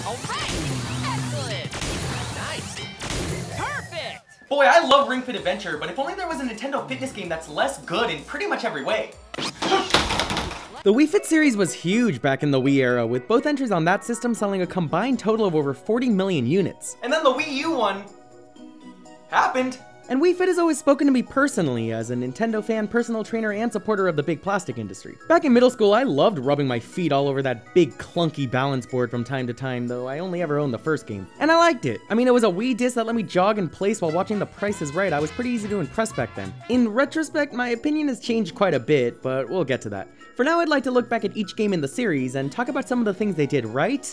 All right. Excellent. Nice. Perfect. Boy, I love Ring Fit Adventure, but if only there was a Nintendo fitness game that's less good in pretty much every way. The Wii Fit series was huge back in the Wii era, with both entries on that system selling a combined total of over 40 million units. And then the Wii U one happened. And Wii Fit has always spoken to me personally as a Nintendo fan, personal trainer, and supporter of the big plastic industry. Back in middle school, I loved rubbing my feet all over that big clunky balance board from time to time, though I only ever owned the first game. And I liked it. I mean, it was a Wii disc that let me jog in place while watching The Price is Right. I was pretty easy to impress back then. In retrospect, my opinion has changed quite a bit, but we'll get to that. For now, I'd like to look back at each game in the series and talk about some of the things they did right,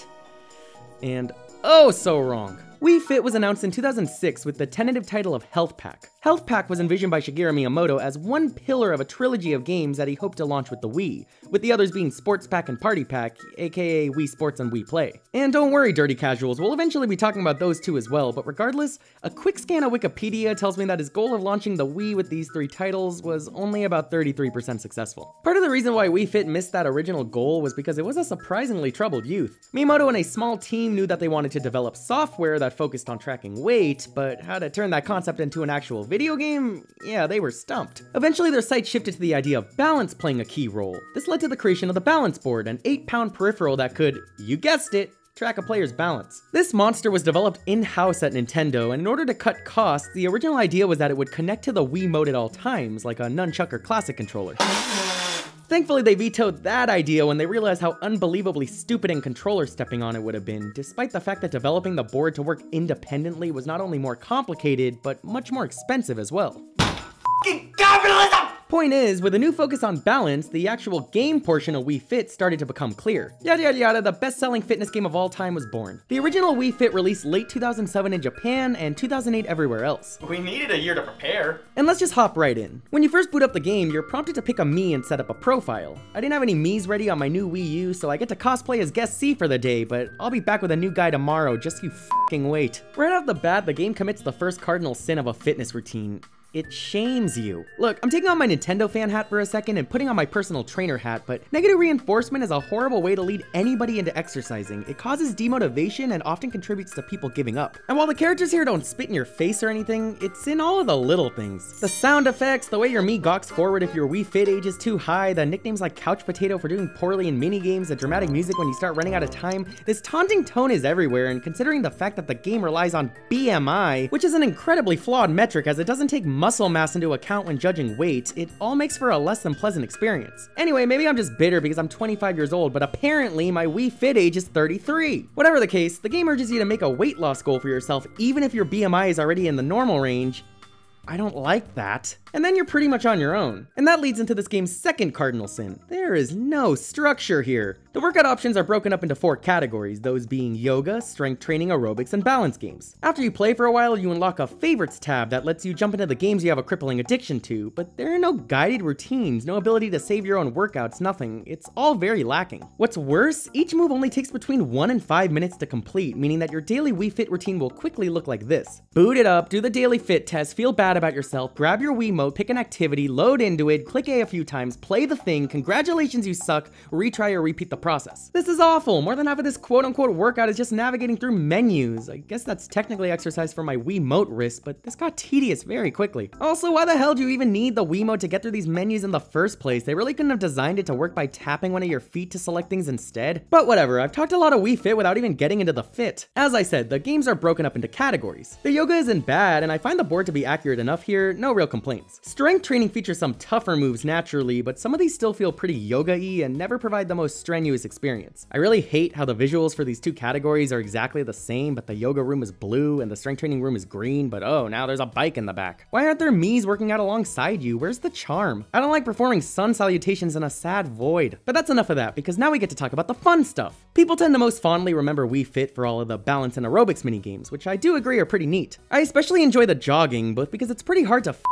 and oh so wrong. Wii Fit was announced in 2006 with the tentative title of Health Pack. Health Pack was envisioned by Shigeru Miyamoto as one pillar of a trilogy of games that he hoped to launch with the Wii, with the others being Sports Pack and Party Pack, aka Wii Sports and Wii Play. And don't worry, dirty casuals, we'll eventually be talking about those two as well, but regardless, a quick scan of Wikipedia tells me that his goal of launching the Wii with these three titles was only about 33% successful. Part of the reason why Wii Fit missed that original goal was because it was a surprisingly troubled youth. Miyamoto and a small team knew that they wanted to develop software that focused on tracking weight, but how to turn that concept into an actual video game? Yeah, they were stumped. Eventually their sight shifted to the idea of balance playing a key role. This led to the creation of the balance board, an 8-pound peripheral that could, you guessed it, track a player's balance. This monster was developed in-house at Nintendo, and in order to cut costs, the original idea was that it would connect to the Wii mode at all times, like a nunchuck or classic controller. Thankfully, they vetoed that idea when they realized how unbelievably stupid and controller stepping on it would have been, despite the fact that developing the board to work independently was not only more complicated, but much more expensive as well. F***ing capitalism! Point is, with a new focus on balance, the actual game portion of Wii Fit started to become clear. Yada yada yada, the best-selling fitness game of all time was born. The original Wii Fit released late 2007 in Japan and 2008 everywhere else. We needed a year to prepare. And let's just hop right in. When you first boot up the game, you're prompted to pick a Mii and set up a profile. I didn't have any Miis ready on my new Wii U, so I get to cosplay as Guest C for the day, but I'll be back with a new guy tomorrow, just you f***ing wait. Right off the bat, the game commits the first cardinal sin of a fitness routine. It shames you. Look, I'm taking on my Nintendo fan hat for a second and putting on my personal trainer hat, but negative reinforcement is a horrible way to lead anybody into exercising. It causes demotivation and often contributes to people giving up. And while the characters here don't spit in your face or anything, it's in all of the little things. The sound effects, the way your Mii gawks forward if your Wii Fit age is too high, the nicknames like Couch Potato for doing poorly in minigames, the dramatic music when you start running out of time. This taunting tone is everywhere, and considering the fact that the game relies on BMI, which is an incredibly flawed metric as it doesn't take muscle mass into account when judging weight, it all makes for a less than pleasant experience. Anyway, maybe I'm just bitter because I'm 25 years old, but apparently my Wii Fit age is 33. Whatever the case, the game urges you to make a weight loss goal for yourself even if your BMI is already in the normal range. I don't like that. And then you're pretty much on your own. And that leads into this game's second cardinal sin. There is no structure here. The workout options are broken up into 4 categories, those being yoga, strength training, aerobics, and balance games. After you play for a while, you unlock a favorites tab that lets you jump into the games you have a crippling addiction to, but there are no guided routines, no ability to save your own workouts, nothing. It's all very lacking. What's worse, each move only takes between 1 and 5 minutes to complete, meaning that your daily Wii Fit routine will quickly look like this. Boot it up, do the daily fit test, feel bad about yourself, grab your Wiimote, pick an activity, load into it, click A few times, play the thing, congratulations you suck, retry or repeat the process. This is awful. More than half of this quote-unquote workout is just navigating through menus. I guess that's technically exercise for my Wiimote wrist, but this got tedious very quickly. Also, why the hell do you even need the Wiimote to get through these menus in the first place? They really couldn't have designed it to work by tapping one of your feet to select things instead? But whatever, I've talked a lot of Wii Fit without even getting into the fit. As I said, the games are broken up into categories. The yoga isn't bad, and I find the board to be accurate enough here, no real complaints. Strength training features some tougher moves naturally, but some of these still feel pretty yoga-y and never provide the most strenuous experience. I really hate how the visuals for these two categories are exactly the same, but the yoga room is blue and the strength training room is green, but oh, now there's a bike in the back. Why aren't there Miis working out alongside you? Where's the charm? I don't like performing sun salutations in a sad void. But that's enough of that, because now we get to talk about the fun stuff. People tend to most fondly remember Wii Fit for all of the balance and aerobics minigames, which I do agree are pretty neat. I especially enjoy the jogging, both because it's pretty hard to f*** up jogging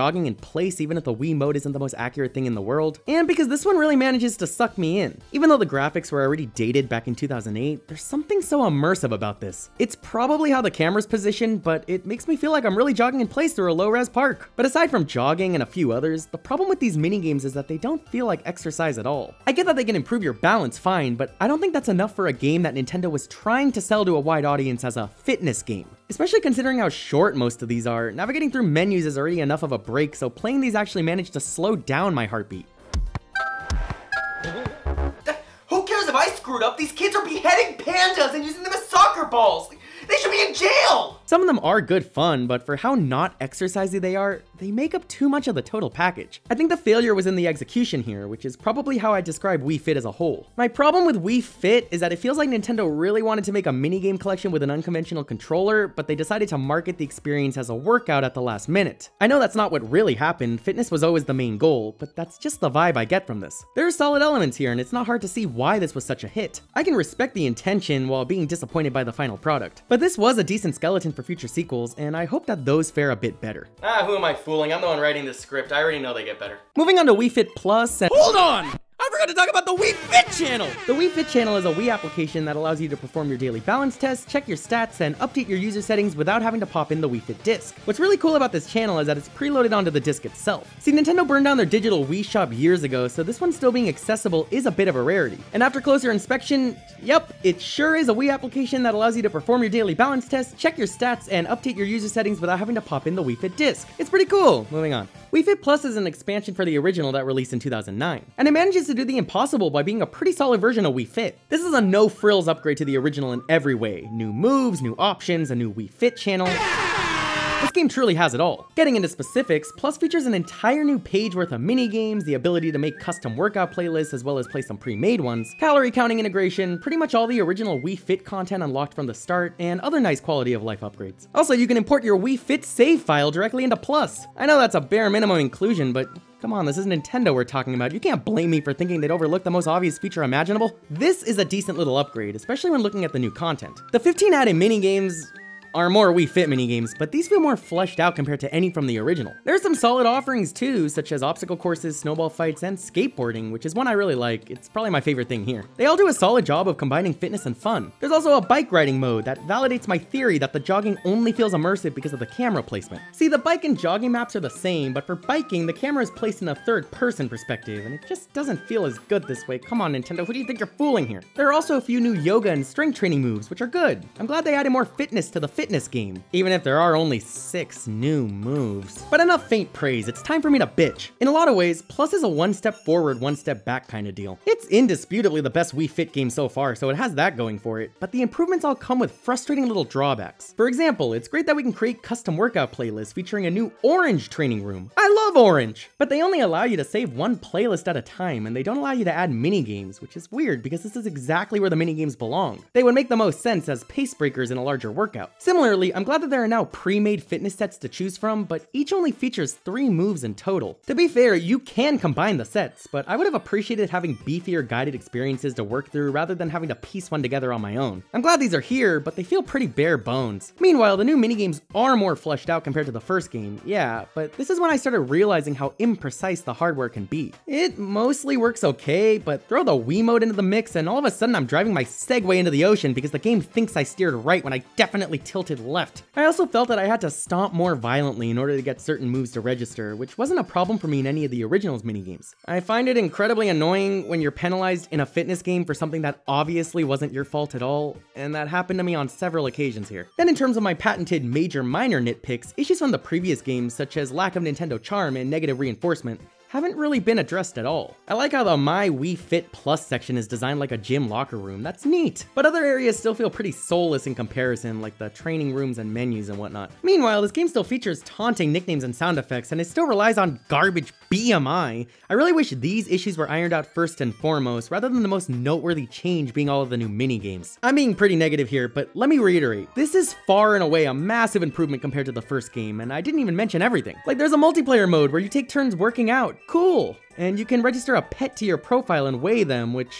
jogging in place even if the Wii mode isn't the most accurate thing in the world, and because this one really manages to suck me in. Even though the graphics were already dated back in 2008, there's something so immersive about this. It's probably how the camera's positioned, but it makes me feel like I'm really jogging in place through a low-res park. But aside from jogging and a few others, the problem with these minigames is that they don't feel like exercise at all. I get that they can improve your balance fine, but I don't think that's enough for a game that Nintendo was trying to sell to a wide audience as a fitness game. Especially considering how short most of these are, navigating through menus is already enough of a break, so playing these actually managed to slow down my heartbeat. Who cares if I screwed up? These kids are beheading pandas and using them as soccer balls. They should be in jail! Some of them are good fun, but for how not exercisey they are, they make up too much of the total package. I think the failure was in the execution here, which is probably how I describe Wii Fit as a whole. My problem with Wii Fit is that it feels like Nintendo really wanted to make a minigame collection with an unconventional controller, but they decided to market the experience as a workout at the last minute. I know that's not what really happened, fitness was always the main goal, but that's just the vibe I get from this. There are solid elements here, and it's not hard to see why this was such a hit. I can respect the intention while being disappointed by the final product. But this was a decent skeleton for future sequels, and I hope that those fare a bit better. Who am I fooling? I'm the one writing this script. I already know they get better. Moving on to Wii Fit Plus and— Hold on! I forgot to talk about the Wii Fit channel! The Wii Fit channel is a Wii application that allows you to perform your daily balance tests, check your stats, and update your user settings without having to pop in the Wii Fit disc. What's really cool about this channel is that it's preloaded onto the disc itself. See, Nintendo burned down their digital Wii shop years ago, so this one still being accessible is a bit of a rarity. And after closer inspection, yep, it sure is a Wii application that allows you to perform your daily balance tests, check your stats, and update your user settings without having to pop in the Wii Fit disc. It's pretty cool. Moving on. Wii Fit Plus is an expansion for the original that released in 2009, and it manages to do the impossible by being a pretty solid version of Wii Fit. This is a no-frills upgrade to the original in every way. New moves, new options, a new Wii Fit channel. This game truly has it all. Getting into specifics, Plus features an entire new page worth of mini-games, the ability to make custom workout playlists as well as play some pre-made ones, calorie counting integration, pretty much all the original Wii Fit content unlocked from the start, and other nice quality of life upgrades. Also, you can import your Wii Fit save file directly into Plus. I know that's a bare minimum inclusion, but come on, this is Nintendo we're talking about. You can't blame me for thinking they'd overlook the most obvious feature imaginable. This is a decent little upgrade, especially when looking at the new content. The 15 added minigames are more Wii Fit minigames, but these feel more fleshed out compared to any from the original. There are some solid offerings too, such as obstacle courses, snowball fights, and skateboarding, which is one I really like. It's probably my favorite thing here. They all do a solid job of combining fitness and fun. There's also a bike riding mode that validates my theory that the jogging only feels immersive because of the camera placement. See, the bike and jogging maps are the same, but for biking, the camera is placed in a third-person perspective, and it just doesn't feel as good this way. Come on, Nintendo, who do you think you're fooling here? There are also a few new yoga and strength training moves, which are good. I'm glad they added more fitness to the fitness game, even if there are only 6 new moves. But enough faint praise, it's time for me to bitch. In a lot of ways, Plus is a one step forward, one step back kind of deal. It's indisputably the best Wii Fit game so far, so it has that going for it, but the improvements all come with frustrating little drawbacks. For example, it's great that we can create custom workout playlists featuring a new orange training room. I love orange! But they only allow you to save one playlist at a time, and they don't allow you to add mini-games, which is weird because this is exactly where the mini-games belong. They would make the most sense as pace breakers in a larger workout. Similarly, I'm glad that there are now pre-made fitness sets to choose from, but each only features 3 moves in total. To be fair, you can combine the sets, but I would have appreciated having beefier guided experiences to work through rather than having to piece one together on my own. I'm glad these are here, but they feel pretty bare bones. Meanwhile, the new minigames are more fleshed out compared to the first game, yeah, but this is when I started realizing how imprecise the hardware can be. It mostly works okay, but throw the Wii mode into the mix and all of a sudden I'm driving my Segway into the ocean because the game thinks I steered right when I definitely tilted left. I also felt that I had to stomp more violently in order to get certain moves to register, which wasn't a problem for me in any of the originals minigames. I find it incredibly annoying when you're penalized in a fitness game for something that obviously wasn't your fault at all, and that happened to me on several occasions here. Then in terms of my patented major-minor nitpicks, issues from the previous games such as lack of Nintendo charm and negative reinforcement haven't really been addressed at all. I like how the My Wii Fit Plus section is designed like a gym locker room. That's neat. But other areas still feel pretty soulless in comparison, like the training rooms and menus and whatnot. Meanwhile, this game still features taunting nicknames and sound effects, and it still relies on garbage BMI. I really wish these issues were ironed out first and foremost, rather than the most noteworthy change being all of the new mini-games. I'm being pretty negative here, but let me reiterate. This is far and away a massive improvement compared to the first game, and I didn't even mention everything. Like, there's a multiplayer mode where you take turns working out. Cool! And you can register a pet to your profile and weigh them, which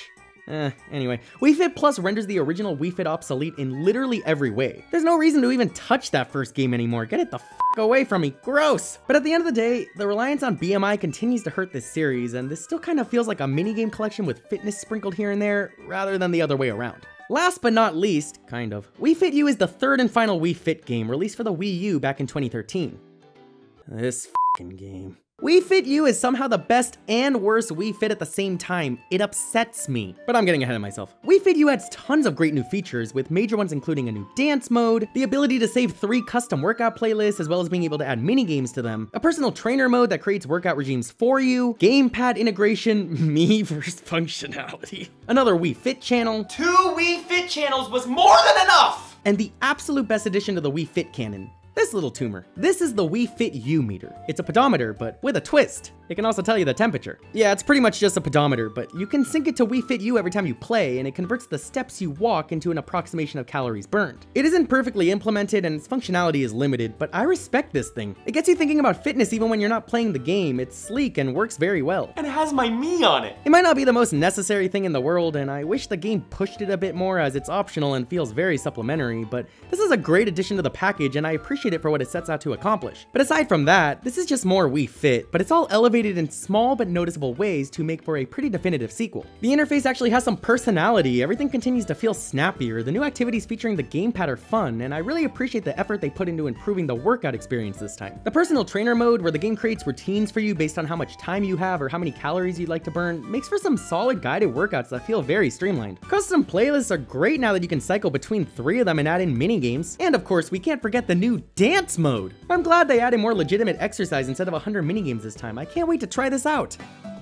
Anyway, Wii Fit Plus renders the original Wii Fit obsolete in literally every way. There's no reason to even touch that first game anymore. Get it the f away from me, gross! But at the end of the day, the reliance on BMI continues to hurt this series, and this still kind of feels like a minigame collection with fitness sprinkled here and there, rather than the other way around. Last but not least, kind of, Wii Fit U is the third and final Wii Fit game released for the Wii U back in 2013. This f***ing game. Wii Fit U is somehow the best and worst Wii Fit at the same time. It upsets me. But I'm getting ahead of myself. Wii Fit U adds tons of great new features, with major ones including a new dance mode, the ability to save 3 custom workout playlists, as well as being able to add mini-games to them, a personal trainer mode that creates workout regimes for you, gamepad integration, Miiverse functionality, another Wii Fit channel, 2 Wii Fit channels was more than enough! and the absolute best addition to the Wii Fit canon. This little tumor. This is the Wii Fit U meter. It's a pedometer, but with a twist. It can also tell you the temperature. Yeah, it's pretty much just a pedometer, but you can sync it to Wii Fit U every time you play, and it converts the steps you walk into an approximation of calories burned. It isn't perfectly implemented, and its functionality is limited, but I respect this thing. It gets you thinking about fitness even when you're not playing the game. It's sleek and works very well. And it has my Mii on it. It might not be the most necessary thing in the world, and I wish the game pushed it a bit more as it's optional and feels very supplementary, but this is a great addition to the package, and I appreciate it for what it sets out to accomplish. But aside from that, this is just more Wii Fit, but it's all elevated in small but noticeable ways to make for a pretty definitive sequel. The interface actually has some personality, everything continues to feel snappier, the new activities featuring the gamepad are fun, and I really appreciate the effort they put into improving the workout experience this time. The personal trainer mode, where the game creates routines for you based on how much time you have or how many calories you'd like to burn, makes for some solid guided workouts that feel very streamlined. Custom playlists are great now that you can cycle between 3 of them and add in mini-games, and of course we can't forget the new dance mode. I'm glad they added more legitimate exercise instead of 100 minigames this time. I can't wait to try this out.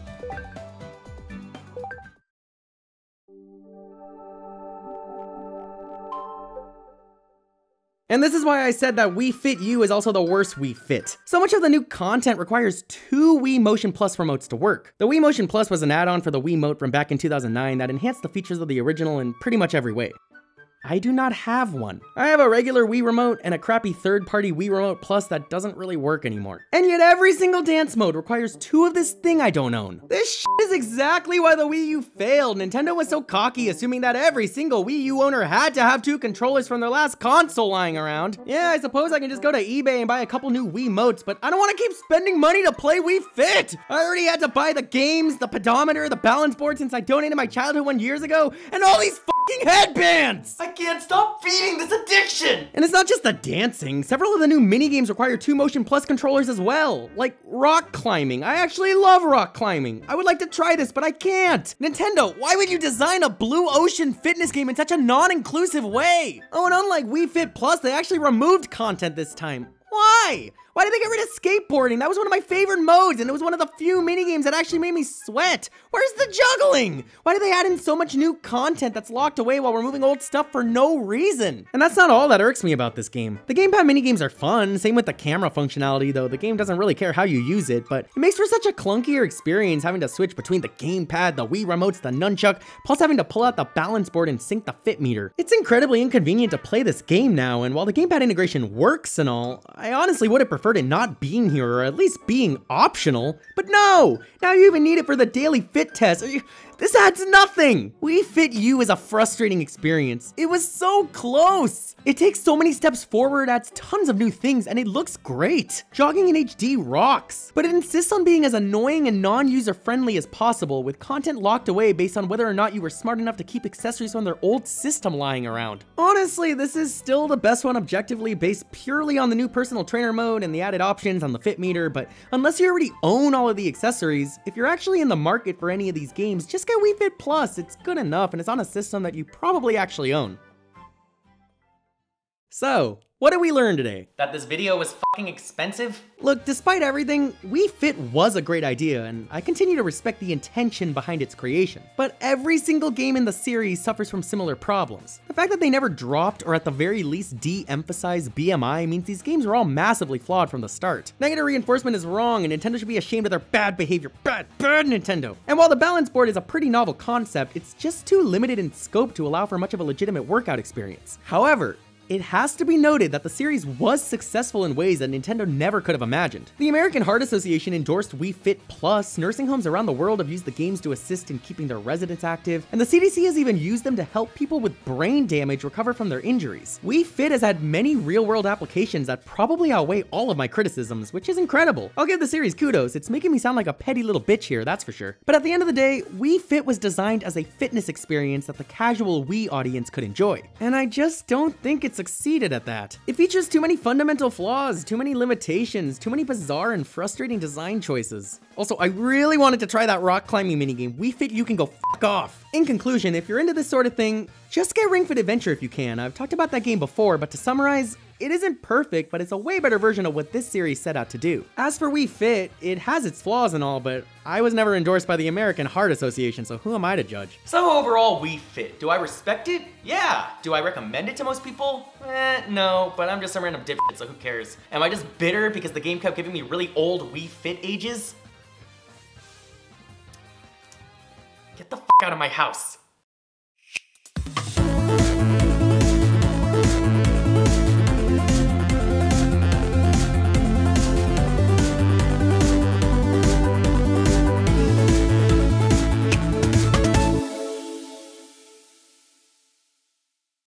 And this is why I said that Wii Fit U is also the worst Wii Fit. So much of the new content requires 2 Wii Motion Plus remotes to work. The Wii Motion Plus was an add-on for the Wiimote from back in 2009 that enhanced the features of the original in pretty much every way. I do not have one. I have a regular Wii remote and a crappy third-party Wii Remote Plus that doesn't really work anymore. And yet every single dance mode requires 2 of this thing I don't own. This shit is exactly why the Wii U failed. Nintendo was so cocky, assuming that every single Wii U owner had to have 2 controllers from their last console lying around. Yeah, I suppose I can just go to eBay and buy a couple new Wii Motes, but I don't want to keep spending money to play Wii Fit. I already had to buy the games, the pedometer, the balance board since I donated my childhood 1 year ago, and all these fucking headbands! I can't stop feeding this addiction! And it's not just the dancing. Several of the new minigames require 2 Motion Plus controllers as well. Like rock climbing. I actually love rock climbing. I would like to try this, but I can't. Nintendo, why would you design a blue ocean fitness game in such a non-inclusive way? Oh, and unlike Wii Fit Plus, they actually removed content this time. Why? Why did they get rid of skateboarding? That was one of my favorite modes, and it was one of the few minigames that actually made me sweat. Where's the juggling? Why did they add in so much new content that's locked away while removing old stuff for no reason? And that's not all that irks me about this game. The gamepad minigames are fun, same with the camera functionality, though the game doesn't really care how you use it, but it makes for such a clunkier experience having to switch between the gamepad, the Wii remotes, the nunchuck, plus having to pull out the balance board and sync the fit meter. It's incredibly inconvenient to play this game now, and while the gamepad integration works and all, I honestly would have preferred it not being here, or at least being optional. But no! Now you even need it for the daily fit test. This adds nothing! Wii Fit U is a frustrating experience. It was so close! It takes so many steps forward, adds tons of new things, and it looks great. Jogging in HD rocks. But it insists on being as annoying and non-user friendly as possible, with content locked away based on whether or not you were smart enough to keep accessories from their old system lying around. Honestly, this is still the best one objectively, based purely on the new personal trainer mode and the added options on the fit meter, but unless you already own all of the accessories, if you're actually in the market for any of these games, just get Wii Fit Plus. It's good enough, and it's on a system that you probably actually own. So, what did we learn today? That this video was fucking expensive? Look, despite everything, Wii Fit was a great idea, and I continue to respect the intention behind its creation. But every single game in the series suffers from similar problems. The fact that they never dropped, or at the very least de-emphasized BMI, means these games were all massively flawed from the start. Negative reinforcement is wrong, and Nintendo should be ashamed of their bad behavior. Bad Nintendo! And while the balance board is a pretty novel concept, it's just too limited in scope to allow for much of a legitimate workout experience. However, it has to be noted that the series was successful in ways that Nintendo never could have imagined. The American Heart Association endorsed Wii Fit Plus, nursing homes around the world have used the games to assist in keeping their residents active, and the CDC has even used them to help people with brain damage recover from their injuries. Wii Fit has had many real-world applications that probably outweigh all of my criticisms, which is incredible. I'll give the series kudos, it's making me sound like a petty little bitch here, that's for sure. But at the end of the day, Wii Fit was designed as a fitness experience that the casual Wii audience could enjoy. And I just don't think it succeeded at that. It features too many fundamental flaws, too many limitations, too many bizarre and frustrating design choices. Also, I really wanted to try that rock climbing minigame. Wii Fit U can go fuck off. In conclusion, if you're into this sort of thing, just get Ring Fit Adventure if you can. I've talked about that game before, but to summarize, it isn't perfect, but it's a way better version of what this series set out to do. As for Wii Fit, it has its flaws and all, but I was never endorsed by the American Heart Association, so who am I to judge? So overall, Wii Fit. Do I respect it? Yeah. Do I recommend it to most people? No, but I'm just some random dipshit, so who cares? Am I just bitter because the game kept giving me really old Wii Fit ages? Get the fuck out of my house.